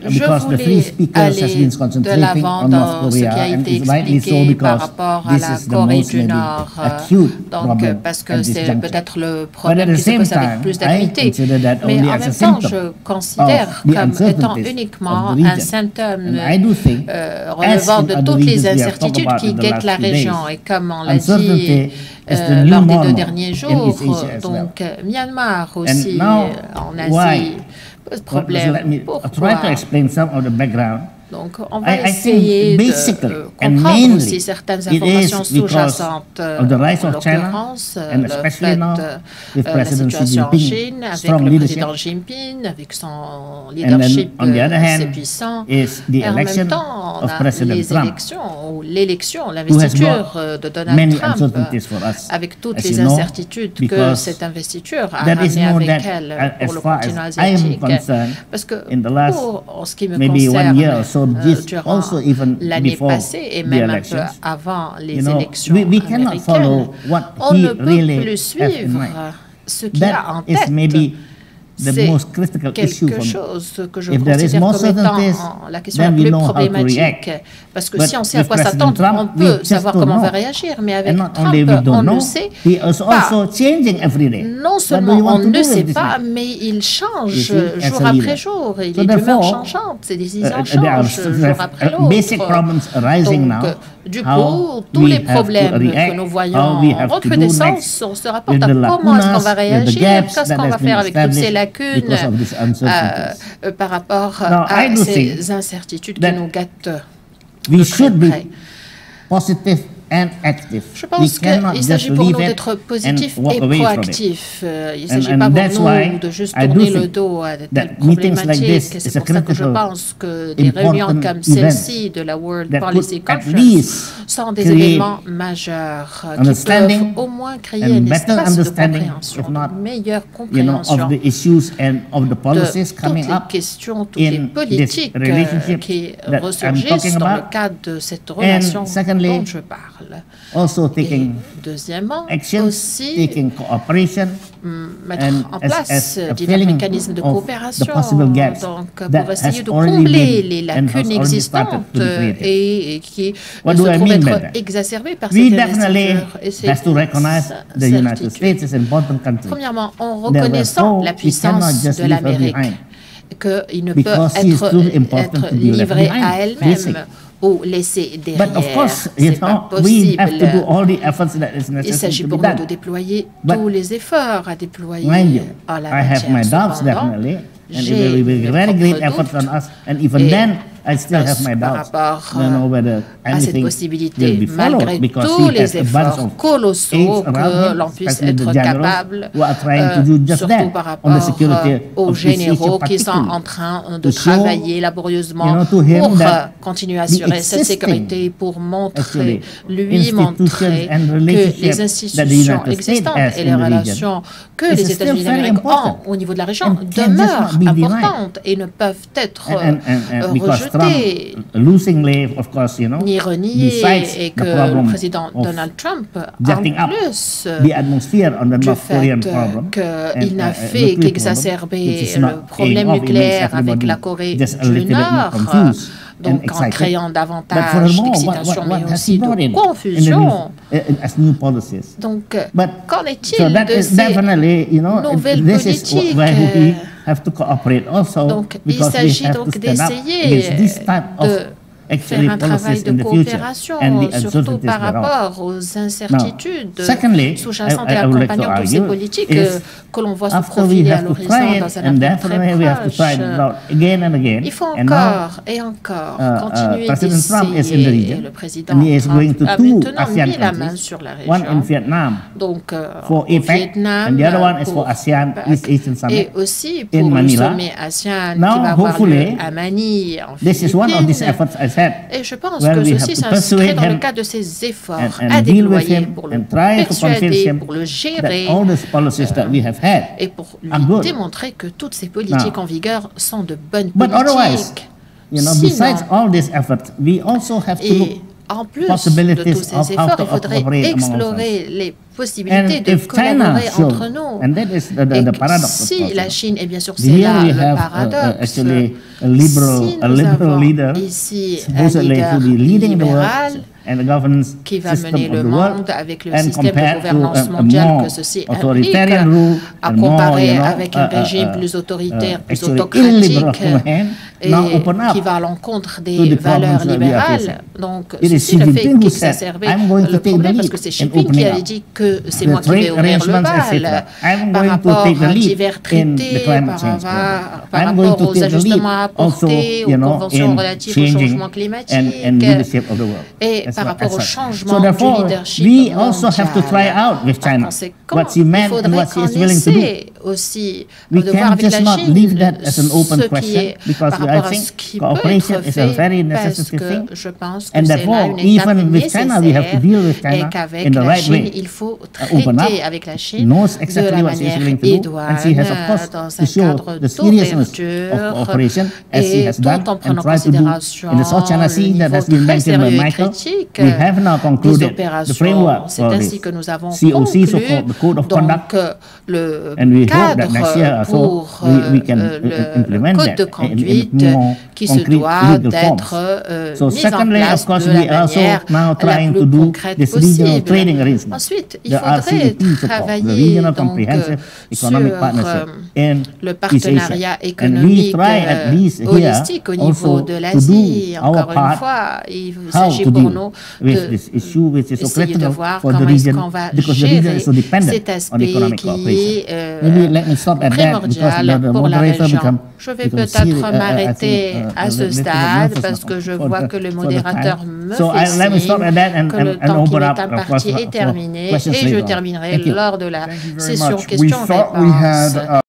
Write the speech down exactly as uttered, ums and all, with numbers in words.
Je voulais aller de l'avant dans ce qui a été expliqué par rapport à la Corée du Nord, donc parce que c'est peut-être le problème qui se pose avec plus d'acuité. Mais en même temps, je considère comme étant uniquement un symptôme euh, relevant de toutes les incertitudes qui guettent la région. Et comme on l'a dit euh, lors des deux derniers jours, donc Myanmar aussi en Asie pose problème. Pourquoi? Donc, on va essayer de euh, comprendre aussi certaines informations sous-jacentes, en l'occurrence le fait euh, la situation en Chine, avec le président Xi Jinping, avec son leadership assez puissant, et en même temps, on a les élections, ou l'élection, l'investiture de Donald Trump, avec toutes les incertitudes que cette investiture a ramenées avec elle pour le continent asiatique. Parce que pour en ce qui me concerne, Euh, durant l'année passée et même un peu avant les élections américaines, on ne peut plus suivre ce qu'il y a en tête. C'est quelque chose que je considère comme étant la question la plus problématique. Parce que si on sait à quoi s'attendre, on peut savoir comment on va réagir. Mais avec Trump, on ne sait pas. Non seulement on ne sait pas, mais il change jour après jour. Il est d'humeur changeante. Ses décisions changent jour après l'autre. Donc, du coup, tous les problèmes que nous voyons en recrudescence, on se rapporte à comment est-ce qu'on va réagir, qu'est-ce qu'on va faire avec toutes ces lacunes euh, par rapport à ces incertitudes qui nous gâtent de très près. Je pense qu'il s'agit pour nous d'être positifs et proactifs. Il ne s'agit pas pour nous de juste tourner le dos à de telles problématiques. C'est pour ça que je pense que des réunions comme celle-ci de la World Policy Conference sont des événements majeurs qui peuvent au moins créer un espace de compréhension, une meilleure compréhension de toutes les questions, toutes les politiques qui ressurgissent dans le cadre de cette relation dont je parle. Also taking deuxièmement, action, aussi taking cooperation, mettre en place divers mécanismes de coopération donc, pour essayer de combler les lacunes existantes et, et qui se trouvent être exacerbées par cette investiture et ces certitudes. Premièrement, en reconnaissant la puissance de l'Amérique, qu'il ne peut être, être livré à elle-même ou laisser derrière. C'est pas possible. Il s'agit pour nous de déployer tous les efforts à déployer en la matière. Cependant, j'ai mes propres doutes et par rapport à cette possibilité, malgré tous les efforts colossaux que l'on puisse être capable, euh, surtout par rapport euh, aux généraux qui sont en train de travailler laborieusement pour euh, continuer à assurer cette sécurité, pour montrer, lui montrer que les institutions existantes et les relations que les États-Unis d'Amérique ont au niveau de la région demeurent importantes et ne peuvent être euh, rejetées ni renier et que le président Donald Trump, en plus du fait qu'il n'a fait qu'exacerber le problème nucléaire avec la Corée du Nord, donc en créant davantage d'excitation mais aussi de confusion. Donc, qu'en est-il de ces nouvelles politiques? Donc, il s'agit donc d'essayer de faire un travail de coopération, surtout par rapport aux incertitudes sous-jacentes et accompagnant toutes ces politiques que l'on voit se profiler à l'horizon dans un avenir très proche. Il faut encore et encore continuer d'essayer. Et le président Trump a maintenant mis la main sur la région. Donc, au Vietnam, pour, et aussi pour le sommet ASEAN qui va avoir lieu à Manille, en Philippines. Et je pense que ceci s'inscrit dans le cadre de ces efforts à déployer pour le persuader, pour le gérer euh, et pour lui démontrer que toutes ces politiques en vigueur sont de bonnes politiques. Sinon, et en plus de tous ces efforts, il faudrait explorer les possibilités de collaborer entre nous. Et si la Chine, et bien sûr c'est là le paradoxe, si nous avons ici un leader libéral qui va mener le monde avec le système de gouvernance mondiale que ceci implique, à comparer avec un régime plus autoritaire, plus autocratique, et qui va à l'encontre des valeurs libérales. Donc, ceci ne fait qu'exacerber le problème, parce que c'est Xi Jinping qui avait dit que c'est moi qui vais ouvrir le bal par rapport à divers traités, par, par rapport aux ajustements apportés, aux conventions relatives au changement climatique, et par rapport au changement du leadership mondial. Par conséquent, il faudrait qu'on essaie aussi de voir avec la Chine ce qui est par rapport à ce qui peut être fait, parce que je pense que c'est là une étape nécessaire et qu'avec la Chine, il faut traiter avec la Chine de la manière idoine, dans un cadre d'ouverture et tout en prenant en considération le niveau très sérieux et critique des opérations. C'est ainsi que nous avons conclu donc le cadre pour euh, le code de conduite qui se doit d'être euh, mis en place de la manière la plus concrète possible. Ensuite, il faudrait travailler donc sur euh, le partenariat économique euh, holistique au niveau de l'Asie. Encore une fois, il s'agit pour nous d'essayer de voir comment est-ce qu'on va gérer cet aspect qui est euh, primordial pour la région. Je vais peut-être m'arrêter à ce stade parce que je vois que le modérateur me fait signe que le temps qui m'est imparti est terminé et je terminerai lors de la session questions-réponses.